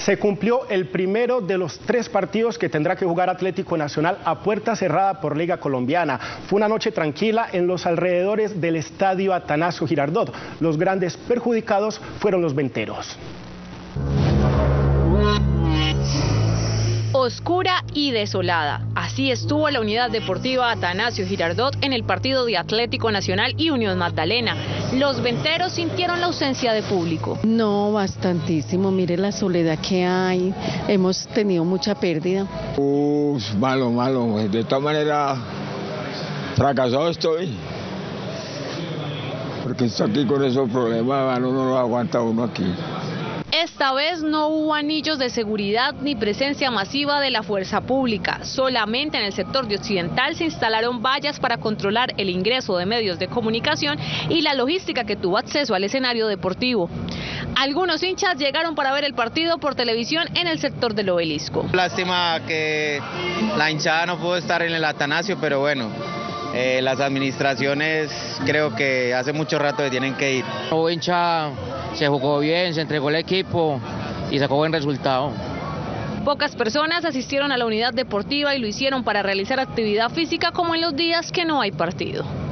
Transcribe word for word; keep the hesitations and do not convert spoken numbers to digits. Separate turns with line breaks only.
Se cumplió el primero de los tres partidos que tendrá que jugar Atlético Nacional a puerta cerrada por Liga Colombiana. Fue una noche tranquila en los alrededores del estadio Atanasio Girardot. Los grandes perjudicados fueron los venteros.
Oscura y desolada. Así estuvo la unidad deportiva Atanasio Girardot en el partido de Atlético Nacional y Unión Magdalena. Los venteros sintieron la ausencia de público.
No, bastantísimo. Mire la soledad que hay. Hemos tenido mucha pérdida.
Uf, malo, malo. De todas maneras, fracasado estoy. Porque esto aquí con esos problemas, uno no lo aguanta uno aquí.
Esta vez no hubo anillos de seguridad ni presencia masiva de la fuerza pública. Solamente en el sector de Occidental se instalaron vallas para controlar el ingreso de medios de comunicación y la logística que tuvo acceso al escenario deportivo. Algunos hinchas llegaron para ver el partido por televisión en el sector del Obelisco.
Lástima que la hinchada no pudo estar en el Atanasio, pero bueno, eh, las administraciones creo que hace mucho rato que tienen que ir.
Hubo hincha, se jugó bien, se entregó el equipo y sacó buen resultado.
Pocas personas asistieron a la unidad deportiva y lo hicieron para realizar actividad física como en los días que no hay partido.